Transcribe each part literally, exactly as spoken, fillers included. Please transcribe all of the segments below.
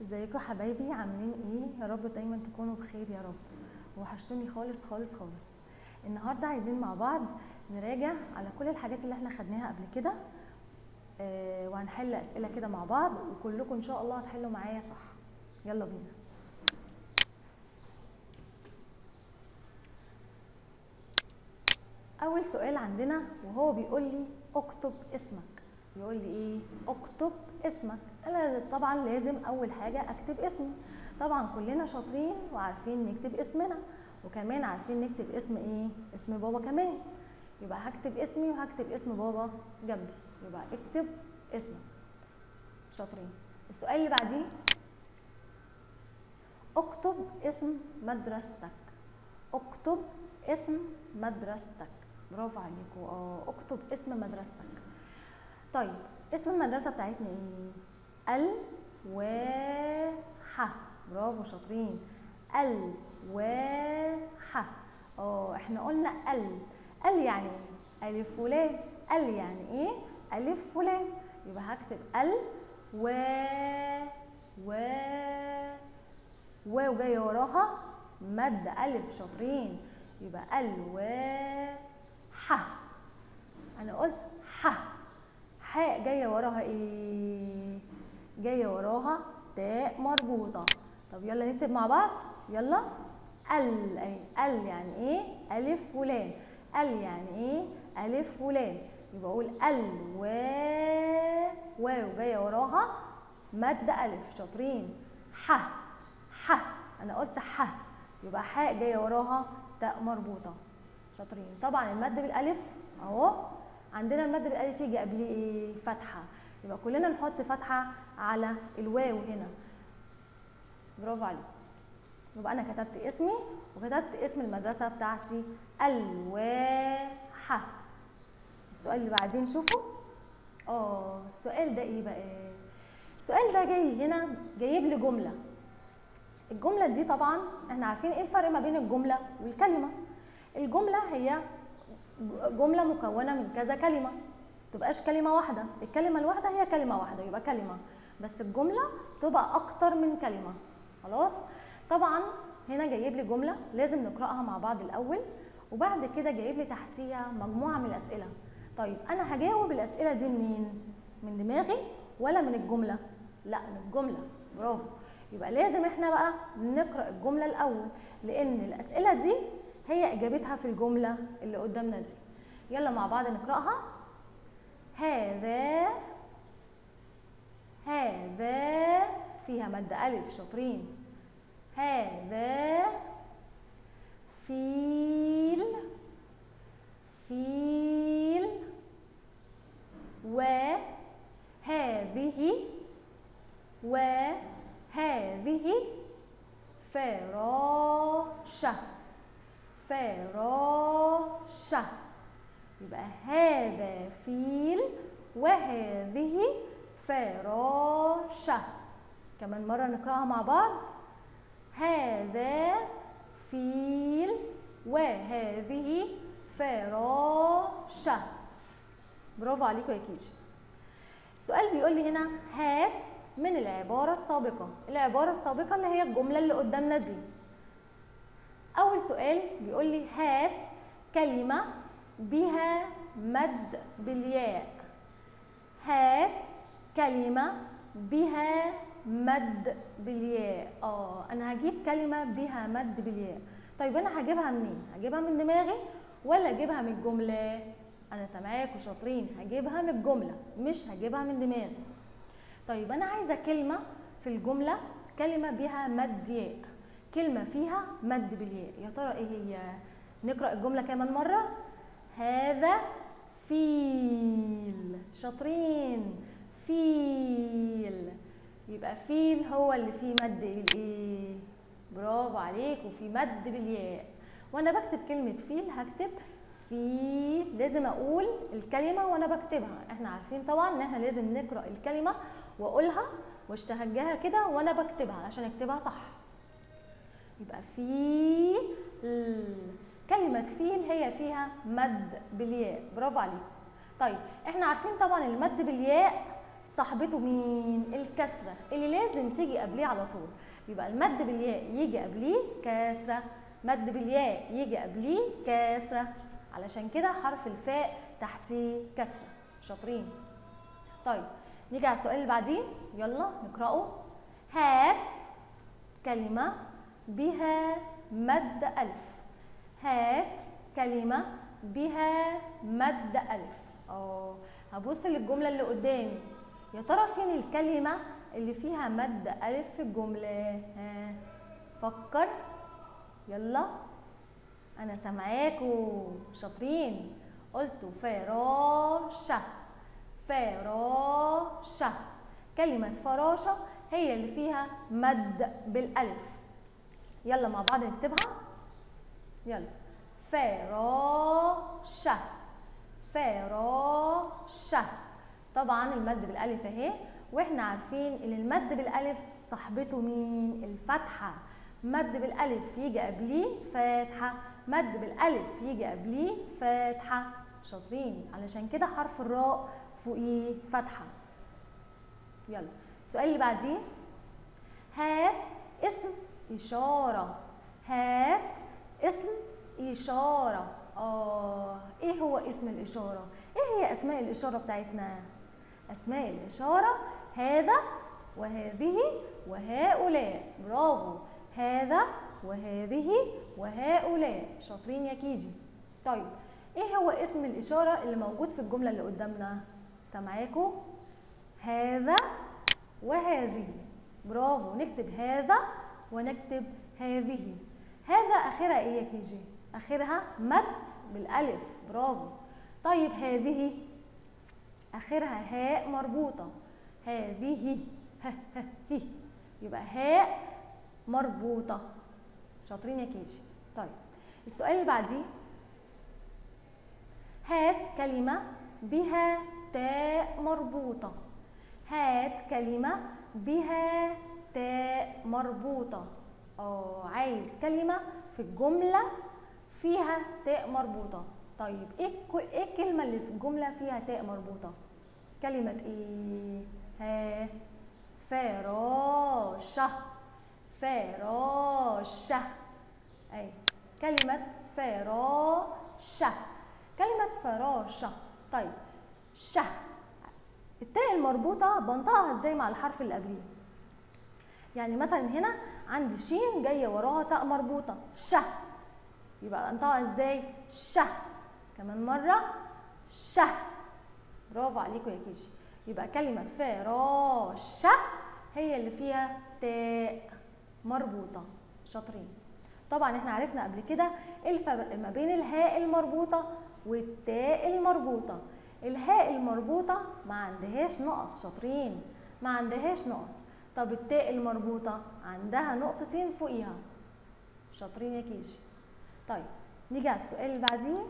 ازيكم حبايبي؟ عاملين ايه؟ يا رب دايما تكونوا بخير يا رب. وحشتوني خالص خالص خالص. النهارده عايزين مع بعض نراجع على كل الحاجات اللي احنا خدناها قبل كده، آه وهنحل اسئله كده مع بعض، وكلكم ان شاء الله هتحلوا معايا صح. يلا بينا. اول سؤال عندنا وهو بيقول لي اكتب اسمك. بيقول لي ايه؟ اكتب اسمك. انا طبعا لازم اول حاجه اكتب اسمي. طبعا كلنا شاطرين وعارفين نكتب اسمنا، وكمان عارفين نكتب اسم ايه؟ اسم بابا كمان. يبقى هكتب اسمي وهكتب اسم بابا جنبي. يبقى اكتب اسمك. شاطرين. السؤال اللي بعديه اكتب اسم مدرستك. اكتب اسم مدرستك. برافو عليكم. اه اكتب اسم مدرستك. طيب اسم المدرسه بتاعتنا ايه؟ ال و ح. برافو شاطرين. ال و ح. اه احنا قلنا ال. ال يعني ايه؟ الف ولام. ال يعني ايه؟ الف ولام. يبقى هكتب ال و و و وجايه وراها مد الف. شاطرين. يبقى ال و ح. انا قلت ح. حاء جايه وراها ايه؟ جايه وراها تاء مربوطه. طب يلا نكتب مع بعض. يلا. ال اهي. ال يعني ايه؟ الف ولام. ال يعني ايه؟ الف ولام. يبقى اقول ال و واو جايه وراها مد الف. شاطرين. ح. ح. انا قلت ح. يبقى حاء جايه وراها تاء مربوطه. شاطرين. طبعا المد بالالف اهو. عندنا المد بالالف يجي قبليه ايه؟ فتحه. يبقى كلنا نحط فتحه على الواو هنا. برافو عليك. يبقى انا كتبت اسمي وكتبت اسم المدرسه بتاعتي الواحه. السؤال اللي بعدين نشوفه. اه السؤال ده ايه بقى؟ السؤال ده جاي هنا جايب لي جمله. الجمله دي طبعا احنا عارفين ايه الفرق ما بين الجمله والكلمه. الجمله هي جمله مكونه من كذا كلمه، تبقاش كلمه واحده. الكلمه الواحده هي كلمه واحده يبقى كلمه، بس الجمله تبقى اكتر من كلمه. خلاص. طبعا هنا جايب لي جمله لازم نقراها مع بعض الاول، وبعد كده جايب لي تحتيها مجموعه من الاسئله. طيب انا هجاوب الاسئله دي منين؟ من دماغي ولا من الجمله؟ لا من الجمله. برافو. يبقى لازم احنا بقى نقرا الجمله الاول، لان الاسئله دي هي اجابتها في الجمله اللي قدامنا دي. يلا مع بعض نقراها. هذا هذا فيها مد الف. شاطرين. هذا فيل فيل وهذه وهذه فراشة. فراشة. يبقى هذا فيل وهذه فراشة. كمان مرة نقرأها مع بعض. هذا فيل وهذه فراشة. برافو عليكم يا كيجي. السؤال بيقول لي هنا هات من العبارة السابقة. العبارة السابقة اللي هي الجملة اللي قدامنا دي. أول سؤال بيقول لي هات كلمة بها مد بالياء. هات كلمة بها مد بالياء. اه انا هجيب كلمة بها مد بالياء. طيب انا هجيبها منين؟ هجيبها من دماغي ولا اجيبها من الجملة؟ انا سامعاكم شاطرين. هجيبها من الجملة مش هجيبها من دماغي. طيب انا عايزة كلمة في الجملة، كلمة بها مد ياء، كلمة فيها مد بالياء. يا ترى ايه هي؟ نقرأ الجملة كمان مرة. هذا فيل. شاطرين. فيل. يبقى فيل هو اللي فيه مد بالايه؟ برافو عليكم. في مد بالياء. وانا بكتب كلمة فيل هكتب فيل. لازم اقول الكلمة وانا بكتبها. احنا عارفين طبعا ان احنا لازم نقرأ الكلمة واقولها واشتهجها كده وانا بكتبها عشان اكتبها صح. يبقى فيل. كلمة فيل هي فيها مد بالياء. برافو عليكم. طيب احنا عارفين طبعا المد بالياء صاحبته مين؟ الكسرة اللي لازم تيجي قبليه على طول. يبقى المد بالياء يجي قبليه كسرة، مد بالياء يجي قبليه كسرة، علشان كده حرف الفاء تحتيه كسرة. شاطرين. طيب نيجي على السؤال اللي بعديه، يلا نقرأه. هات كلمة بها مد ألف. هات كلمة بها مد ألف. اه هبص للجملة اللي قدامي، يا ترى فين الكلمة اللي فيها مد ألف في الجملة؟ ها فكر يلا، أنا سامعاكوا. شاطرين. قلتوا فراشة، فراشة. كلمة فراشة هي اللي فيها مد بالألف. يلا مع بعض نكتبها. يلا فراشة، فراشة. طبعا المد بالألف اهي، واحنا عارفين ان المد بالألف صاحبته مين؟ الفتحة. مد بالألف يجي قبليه فتحة، مد بالألف يجي قبليه فتحة. شاطرين. علشان كده حرف الراء فوقيه فتحة. يلا السؤال اللي بعديه. هات اسم إشارة. هات اسم إشارة. آه إيه هو اسم الإشارة؟ إيه هي أسماء الإشارة بتاعتنا؟ أسماء الإشارة هذا وهذه وهؤلاء. برافو. هذا وهذه وهؤلاء. شاطرين يا كيجي. طيب إيه هو اسم الإشارة اللي موجود في الجملة اللي قدامنا؟ سامعاكوا؟ هذا وهذه. برافو. نكتب هذا ونكتب هذه. هذا آخرها إيه يا كيجي؟ آخرها مد بالألف. برافو. طيب هذه آخرها هاء مربوطة. هذه ه ه هي، يبقى هاء مربوطة. شاطرين يا كيجي. طيب السؤال اللي بعديه. هات كلمة بها تاء مربوطة. هات كلمة بها تاء مربوطة. اه عايز كلمة في الجملة فيها تاء مربوطة. طيب ايه ايه الكلمة اللي في الجملة فيها تاء مربوطة؟ كلمة ايه؟ ها فراشة. فراشة. اي كلمة فراشة. كلمة فراشة. طيب ش، التاء المربوطة بنطقها ازاي مع الحرف اللي قبليه؟ يعني مثلا هنا عندي شين جاية وراها تاء مربوطة ش، يبقى انطقها ازاي؟ ش. كمان مرة ش. برافو عليكم يا كيجي. يبقى كلمة فراشة هي اللي فيها تاء مربوطة. شاطرين. طبعا احنا عرفنا قبل كده الفرق ما بين الهاء المربوطة والتاء المربوطة. الهاء المربوطة ما عندهاش نقط. شاطرين. ما عندهاش نقط. طب التاء المربوطة عندها نقطتين فوقيها. شاطرين يا كيجي. طيب نيجي على السؤال اللي بعديه.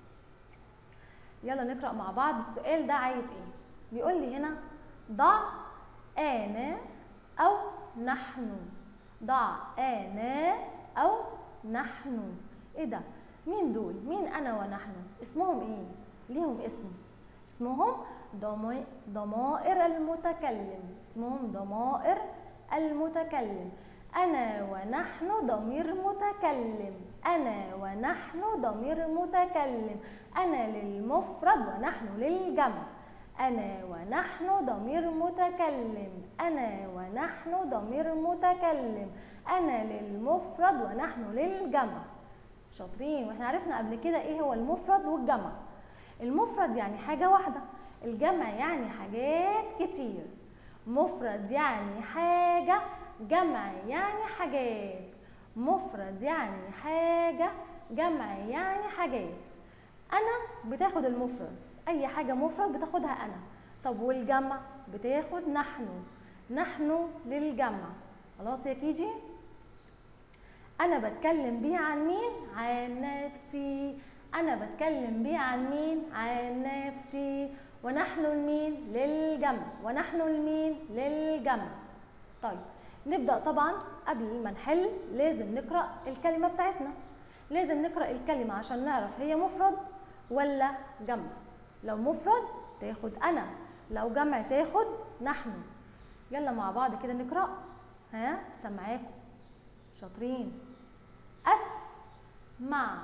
يلا نقرأ مع بعض. السؤال ده عايز ايه؟ بيقول لي هنا ضع أنا أو نحن. ضع أنا أو نحن. ايه ده؟ مين دول؟ مين أنا ونحن؟ اسمهم ايه؟ ليهم اسم. اسمهم ضمائر المتكلم. اسمهم ضمائر المتكلم. أنا ونحن ضمير متكلم. أنا ونحن ضمير متكلم. أنا للمفرد ونحن للجمع. أنا ونحن ضمير متكلم. أنا ونحن ضمير متكلم. أنا للمفرد ونحن للجمع. شاطرين. واحنا عرفنا قبل كده ايه هو المفرد والجمع. المفرد يعني حاجة واحدة، الجمع يعني حاجات كتير. مفرد يعني حاجة، جمع يعني حاجات. مفرد يعني حاجة، جمع يعني حاجات. أنا بتاخد المفرد، أي حاجة مفرد بتاخدها أنا. طب والجمع بتاخد نحن. نحن للجمع. خلاص يا كيجي. أنا بتكلم بيه عن مين؟ عن نفسي. أنا بتكلم بيه عن مين؟ عن نفسي. ونحن لمين؟ للجمع. ونحن لمين؟ للجمع. طيب نبدأ. طبعا قبل ما نحل لازم نقرأ الكلمة بتاعتنا. لازم نقرأ الكلمة عشان نعرف هي مفرد ولا جمع. لو مفرد تاخد أنا، لو جمع تاخد نحن. يلا مع بعض كده نقرأ. ها سمعاكم شاطرين. أسمع،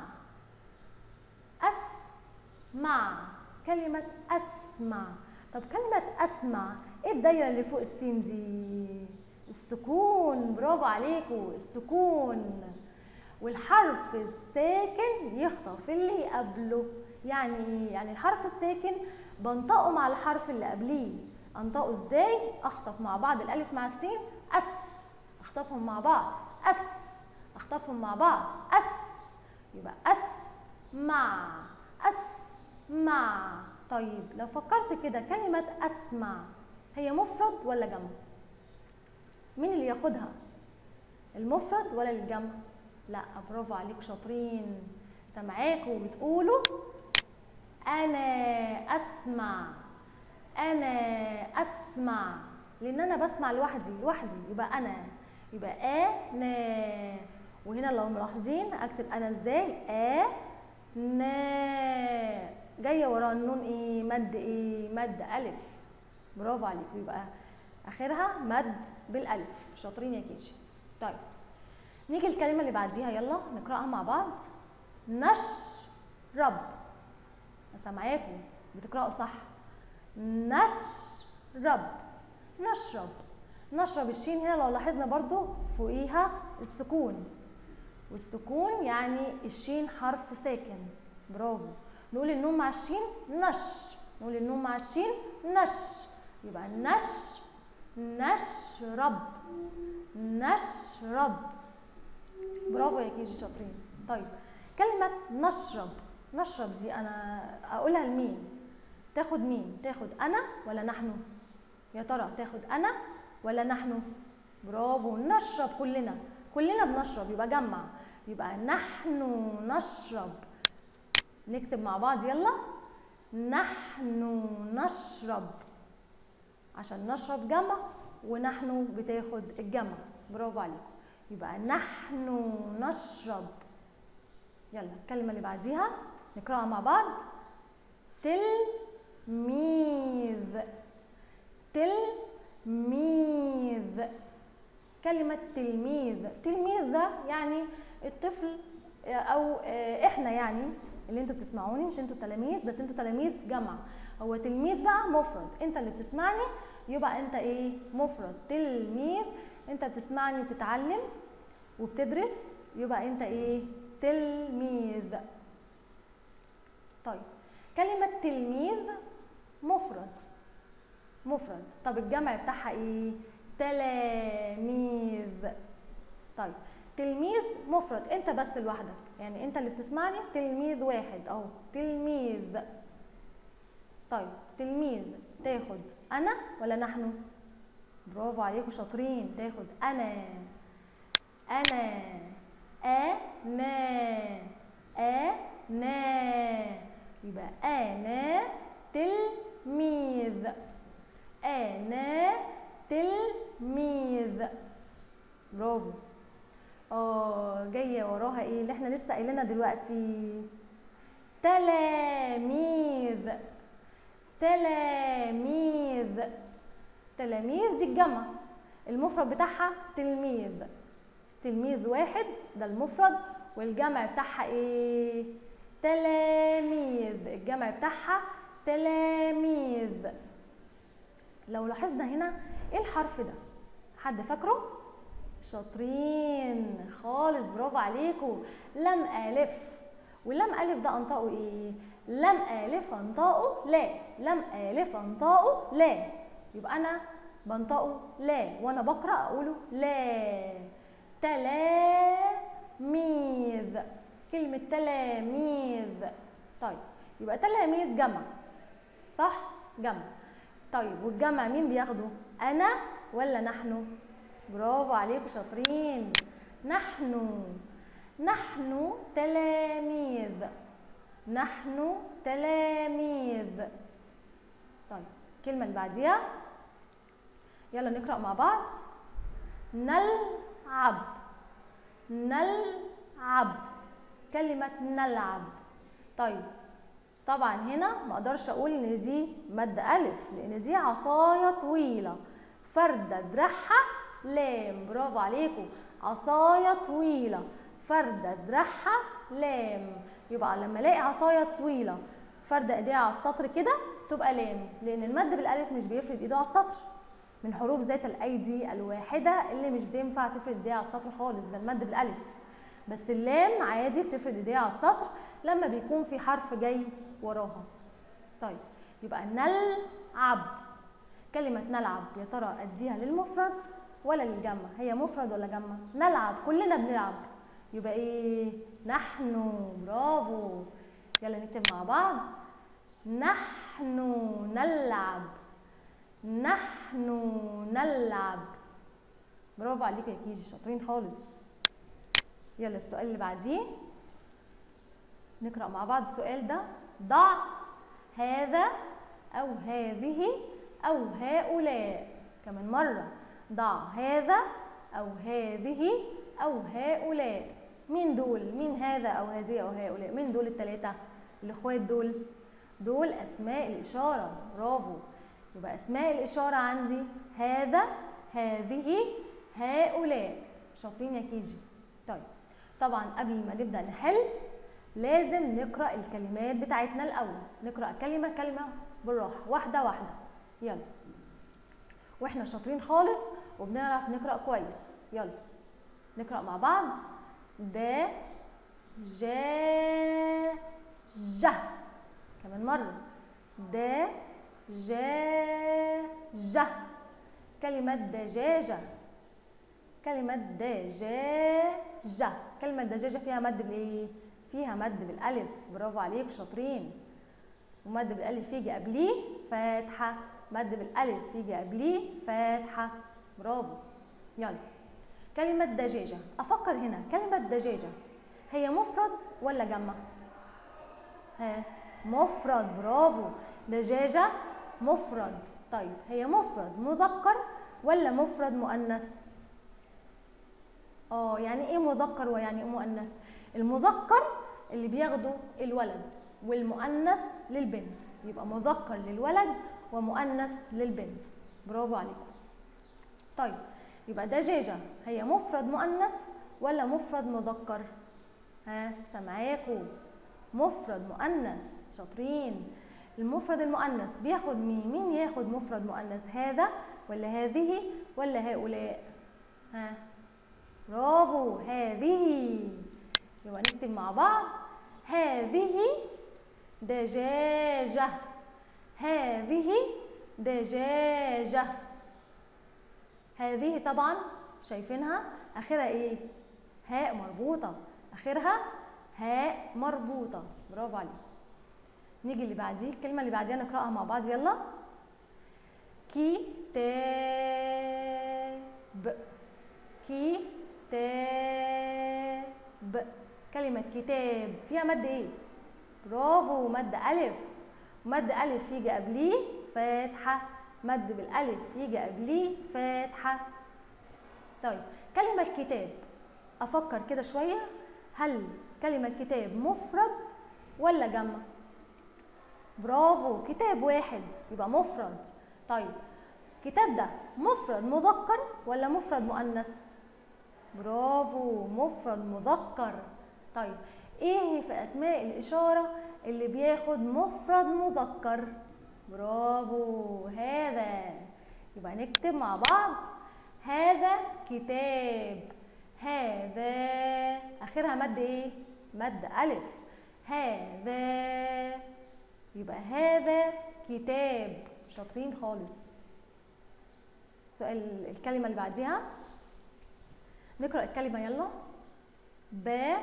أسمع، كلمة أسمع. طب كلمة أسمع إيه الدايرة اللي فوق السين دي؟ السكون، برافو عليكم، السكون. والحرف الساكن يخطف اللي قبله. يعني ايه؟ يعني الحرف الساكن بنطقه مع الحرف اللي قبليه. انطقه ازاي؟ اخطف مع بعض الالف مع السين، اس، اخطفهم مع بعض، اس، اخطفهم مع بعض، اس، يبقى اس مع، اس مع. طيب لو فكرت كده كلمة اسمع هي مفرد ولا جمع؟ مين اللي ياخدها؟ المفرد ولا الجمع؟ لا، برافو عليكم شاطرين. سامعاكم بتقولوا انا اسمع، انا اسمع، لان انا بسمع لوحدي لوحدي يبقى انا، يبقى انا. وهنا لو ملاحظين اكتب انا ازاي؟ ا نا، جايه ورا النون ايه؟ مد ايه؟ مد الف. برافو عليكم، يبقى اخرها مد بالالف. شاطرين يا كيجي. طيب نيجي الكلمه اللي بعديها، يلا نقراها مع بعض. نشرب. سامعاكم بتقراوا صح. نشرب، نشرب، نشرب. الشين هنا لو لاحظنا برضو فوقيها السكون، والسكون يعني الشين حرف ساكن. برافو. نقول النون مع الشين نش، نقول النون مع الشين نش، يبقى نش، نشرب، نشرب. برافو يا كيجي شاطرين. طيب كلمة نشرب، نشرب دي أنا أقولها لمين؟ تاخد مين؟ تاخد أنا ولا نحن؟ يا ترى تاخد أنا ولا نحن؟ برافو، نشرب كلنا، كلنا بنشرب يبقى جمع، يبقى نحن نشرب. نكتب مع بعض يلا. نحن نشرب، عشان نشرب جمع ونحن بتاخد الجمع. برافو عليكم، يبقى نحن نشرب. يلا الكلمة اللي بعديها نقراها مع بعض. تلميذ، تلميذ، كلمة تلميذ. تلميذ ده يعني الطفل او احنا، يعني اللي انتوا بتسمعوني، مش انتوا تلاميذ، بس انتوا تلاميذ جمع. هو تلميذ بقى مفرد، انت اللي بتسمعني يبقى انت ايه؟ مفرد. تلميذ، انت بتسمعني وبتتعلم وبتدرس يبقى انت ايه؟ تلميذ. طيب كلمة تلميذ مفرد، مفرد. طب الجمع بتاعها ايه؟ تلاميذ. طيب تلميذ مفرد، انت بس لوحدك، يعني انت اللي بتسمعني تلميذ واحد اهو، تلميذ. طيب تلميذ تاخد انا ولا نحن؟ برافو عليكم شاطرين، تاخد انا، انا، انا، انا، يبقى انا تلميذ، انا تلميذ. برافو. اه جايه وراها ايه اللي احنا لسه قايلينها دلوقتي؟ تلاميذ، تلاميذ، تلاميذ دي الجمع، المفرد بتاعها تلميذ. تلميذ واحد ده المفرد، والجمع بتاعها ايه؟ تلاميذ، الجمع بتاعها تلاميذ. لو لاحظنا هنا ايه الحرف ده؟ حد فاكره؟ شاطرين خالص، برافو عليكم. لم ألف، واللم ألف ده أنطقه إيه؟ لم ألف أنطقه لا، لم ألف أنطقه لا، يبقى أنا بنطقه لا، وأنا بقرأ أقوله لا. تلاميذ، كلمة تلاميذ. طيب يبقى تلاميذ جمع، صح؟ جمع. طيب والجمع مين بياخده؟ أنا ولا نحن؟ برافو عليكم شاطرين. نحن، نحن تلاميذ، نحن تلاميذ. طيب الكلمة اللي بعديها يلا نقرأ مع بعض. نلعب، نلعب، كلمة نلعب. طيب طبعا هنا ما اقدرش اقول ان دي مد الف لان دي عصايه طويله فردة دراعها لام. برافو عليكم، عصايه طويله فردة دراعها لام. يبقى لما الاقي عصايه طويله فردة ايديها على السطر كده تبقى لام، لان المد بالالف مش بيفرد ايده على السطر، من حروف ذات الايدي الواحده اللي مش بتنفع تفرد ايديها على السطر خالص، ده المد بالالف. بس اللام عادي بتفرد ايديها على السطر لما بيكون في حرف جاي وراها. طيب يبقى نلعب، كلمة نلعب يا ترى اديها للمفرد ولا للجمع؟ هي مفرد ولا جمع؟ نلعب، كلنا بنلعب، يبقى ايه؟ نحن. برافو، يلا نكتب مع بعض. نحن نلعب، نحن نلعب. برافو عليكم يا كيجي، شاطرين خالص. يلا السؤال اللي بعديه نقرأ مع بعض السؤال ده. ضع هذا أو هذه أو هؤلاء. كمان مرة، ضع هذا أو هذه أو هؤلاء. مين دول؟ مين هذا أو هذه أو هؤلاء؟ مين دول التلاتة؟ الإخوات دول؟ دول أسماء الإشارة. برافو، يبقى أسماء الإشارة عندي هذا، هذه، هؤلاء. شاطرين يا كيجي. طيب طبعا قبل ما نبدأ نحل لازم نقرأ الكلمات بتاعتنا الأول، نقرأ كلمة كلمة بالراحة، واحدة واحدة. يلا، واحنا شاطرين خالص وبنعرف نقرأ كويس. يلا نقرأ مع بعض. د ج ج. كمان مرة. د ج ج. كلمة دجاجة، كلمة دجاجة. كلمة دجاجة فيها مد بالايه؟ فيها مد بالالف. برافو عليك، شاطرين. ومد بالالف يجي قبليه فاتحة، مد بالالف يجي قبليه فاتحة. برافو. يلا كلمة دجاجة، افكر هنا، كلمة دجاجة هي مفرد ولا جمع؟ ها، مفرد. برافو، دجاجة مفرد. طيب هي مفرد مذكر ولا مفرد مؤنث؟ اه يعني ايه مذكر ويعني ايه مؤنث؟ المذكر اللي بياخده الولد والمؤنث للبنت، يبقى مذكر للولد ومؤنث للبنت. برافو عليكم. طيب يبقى دجاجة هي مفرد مؤنث ولا مفرد مذكر؟ ها سامعاكم، مفرد مؤنث. شاطرين. المفرد المؤنث بياخد مين؟ مين ياخد مفرد مؤنث؟ هذا ولا هذه ولا هؤلاء؟ ها برافو، هذه. يبقى نكتب مع بعض هذه دجاجة، هذه دجاجة. هذه طبعا شايفينها اخرها ايه؟ هاء مربوطة، اخرها هاء مربوطة. برافو عليكم. نيجي اللي بعديه، الكلمة اللي بعديها نقرأها مع بعض. يلا. كتاب، كتاب. كلمة كتاب فيها مد ايه؟ برافو، مد ألف. مد ألف يجي قبليه فاتحة، مد بالألف يجي قبليه فاتحة. طيب كلمة كتاب، أفكر كده شوية، هل كلمة كتاب مفرد ولا جمع؟ برافو، كتاب واحد يبقى مفرد. طيب كتاب ده مفرد مذكر ولا مفرد مؤنث؟ برافو، مفرد مذكر. طيب ايه في اسماء الاشاره اللي بياخد مفرد مذكر؟ برافو، هذا. يبقى نكتب مع بعض هذا كتاب، هذا اخرها مد ايه؟ مد الف. هذا، يبقى هذا كتاب. شاطرين خالص. السؤال الكلمة اللي بعديها نقرأ الكلمة. يلا. بنات،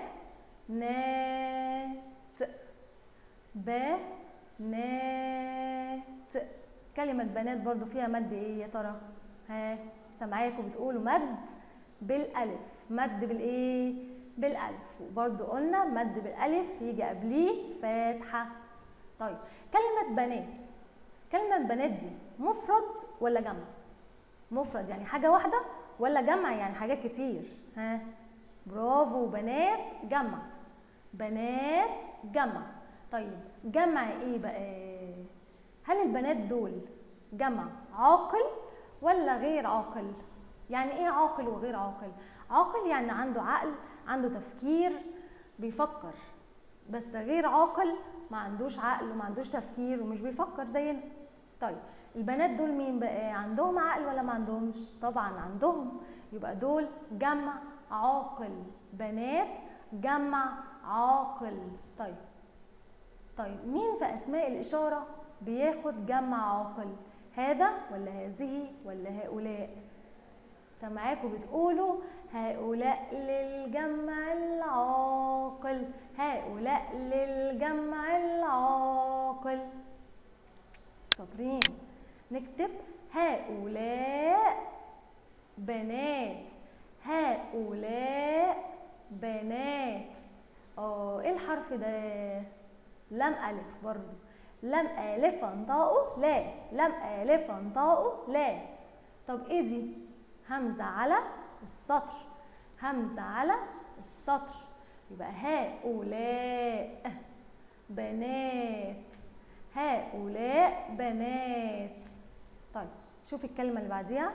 بنات. كلمة بنات برضو فيها مد ايه يا ترى؟ ها سامعاكم بتقولوا مد بالالف، مد بالايه؟ بالالف. وبرضو قلنا مد بالالف يجي قبليه فاتحة. طيب كلمة بنات، كلمة بنات دي مفرد ولا جمع؟ مفرد يعني حاجة واحدة ولا جمع يعني حاجات كتير؟ ها برافو، بنات جمع، بنات جمع. طيب جمع ايه بقى؟ هل البنات دول جمع عاقل ولا غير عاقل؟ يعني ايه عاقل وغير عاقل؟ عاقل يعني عنده عقل، عنده تفكير، بيفكر. بس غير عاقل ما عندوش عقل وما عندوش تفكير ومش بيفكر زينا. طيب البنات دول مين بقى؟ عندهم عقل ولا ما عندهمش؟ طبعا عندهم، يبقى دول جمع عاقل. بنات جمع عاقل. طيب طيب مين في اسماء الاشاره بياخد جمع عاقل؟ هذا ولا هذه ولا هؤلاء؟ سامعاكم بتقولوا هؤلاء للجمع العاقل، هؤلاء للجمع العاقل. شاطرين. نكتب هؤلاء بنات، هؤلاء بنات. اه ايه الحرف ده؟ لم ألف برضو. لم ألف انطقه لا، لم ألف انطقه لا. طب ايه دي؟ همزة على السطر، همزة على السطر. يبقى هؤلاء بنات، هؤلاء بنات. طيب شوف الكلمة اللي بعديها.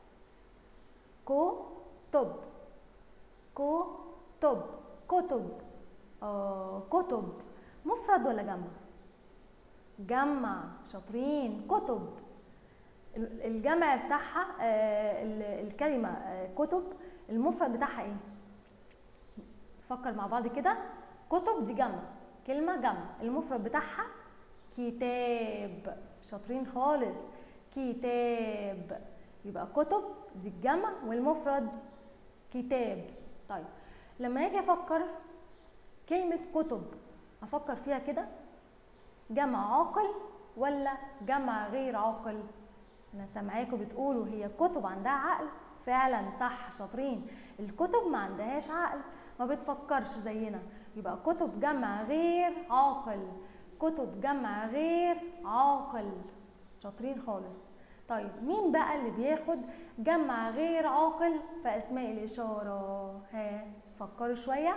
كتب، كتب، كتب. آه كتب مفرد ولا جمع؟ جمع. شاطرين. كتب الجمع بتاعها آه الكلمة آه كتب، المفرد بتاعها ايه؟ نفكر مع بعض كده. كتب دي جمع، كلمة جمع، المفرد بتاعها كتاب. شاطرين خالص. كتاب. يبقى كتب دي الجمع والمفرد كتاب. طيب لما اجي افكر كلمة كتب افكر فيها كده، جمع عاقل ولا جمع غير عاقل؟ انا سامعاكم بتقولوا هي كتب عندها عقل. فعلا صح. شاطرين. الكتب ما عندهاش عقل، ما بتفكرش زينا. يبقى كتب جمع غير عاقل، كتب جمع غير عاقل. شاطرين خالص. طيب مين بقى اللي بياخد جمع غير عاقل في اسماء الاشاره؟ ها فكروا شويه.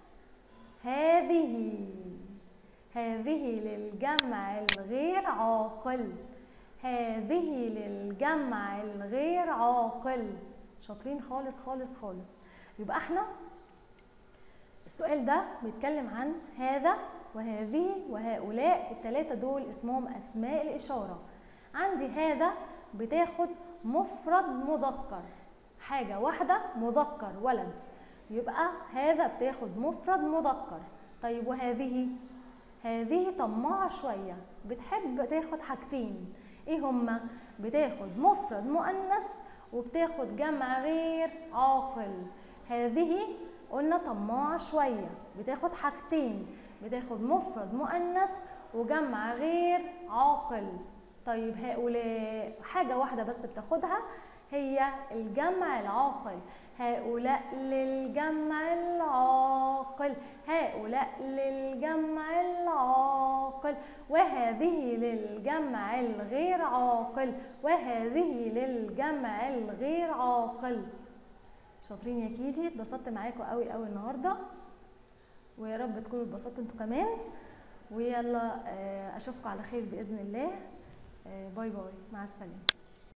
هذه، هذه للجمع الغير عاقل، هذه للجمع الغير عاقل. شاطرين خالص خالص خالص. يبقى احنا السؤال ده بيتكلم عن هذا وهذه وهؤلاء، الثلاثه دول اسمهم اسماء الاشاره. عندي هذا بتاخد مفرد مذكر، حاجه واحده مذكر ولد، يبقى هذا بتاخد مفرد مذكر. طيب وهذه؟ هذه طماعه شويه، بتحب تاخد حاجتين. ايه هما؟ بتاخد مفرد مؤنث وبتاخد جمع غير عاقل. هذه قلنا طماعه شويه، بتاخد حاجتين، بتاخد مفرد مؤنث وجمع غير عاقل. طيب هؤلاء حاجه واحده بس بتاخدها، هي الجمع العاقل. هؤلاء للجمع العاقل، هؤلاء للجمع العاقل، وهذه للجمع الغير عاقل، وهذه للجمع الغير عاقل. شاطرين يا كيجي. اتبسطت معاكم قوي قوي النهارده، ويا رب تكونوا اتبسطتوا انتوا كمان. ويلا اشوفكم على خير باذن الله. باي باي، مع السلامه.